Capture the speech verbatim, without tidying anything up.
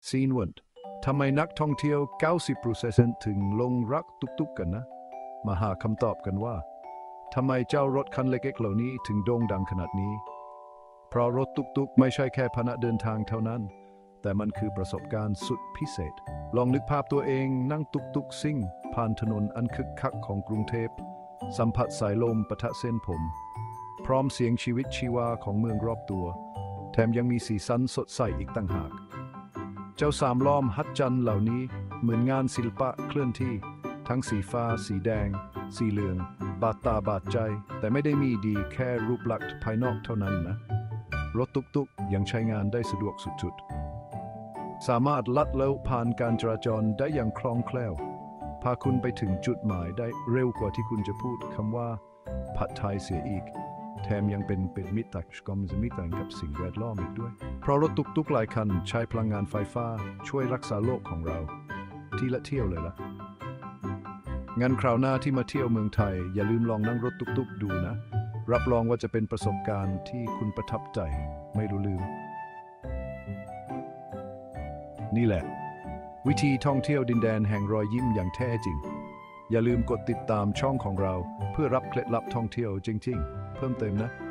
ซีนวันทำไมนักท่องเที่ยว เก้าสิบเปอร์เซ็นต์ ถึงลงรักตุกๆกันนะ มาหาคำตอบกันว่าทำไมเจ้ารถคันเล็กๆเหล่านี้ถึงโด่งดังขนาดนี้ เพราะรถตุกๆไม่ใช่แค่พาหนะเดินทางเท่านั้น แต่มันคือประสบการณ์สุดพิเศษ ลองนึกภาพตัวเองนั่งตุกๆซิ่งผ่านถนนอันคึกคักของกรุงเทพสัมผัสสายลมปะทะเส้นผม พร้อมเสียงชีวิตชีวาของเมืองรอบตัวแถมยังมีสีสันสดใสอีกต่างหากเจ้าสามล้อมฮัดจันเหล่านี้เหมือนงานศิลปะเคลื่อนที่ทั้งสีฟ้าสีแดงสีเหลืองบาดตาบาดใจแต่ไม่ได้มีดีแค่รูปลักษณ์ภายนอกเท่านั้นนะรถตุกๆยังใช้งานได้สะดวกสุดๆสามารถลัดเลาผ่านการจราจรได้อย่างคล่องแคล่วพาคุณไปถึงจุดหมายได้เร็วกว่าที่คุณจะพูดคำว่าผัดไทยเสียอีกแถมยังเป็นเป็นมิตรกับมิตรกับสิ่งแวดล้อมอีกด้วยเพราะรถตุกๆหลายคันใช้พลังงานไฟฟ้าช่วยรักษาโลกของเราที่ละเที่ยวเลยล่ะงั้นคราวหน้าที่มาเที่ยวเมืองไทยอย่าลืมลองนั่งรถตุกๆดูนะรับรองว่าจะเป็นประสบการณ์ที่คุณประทับใจไม่รู้ลืมนี่แหละวิธีท่องเที่ยวดินแดนแห่งรอยยิ้มอย่างแท้จริงอย่าลืมกดติดตามช่องของเราเพื่อรับเคล็ดลับท่องเที่ยวจริงๆเพิ่มเติมนะ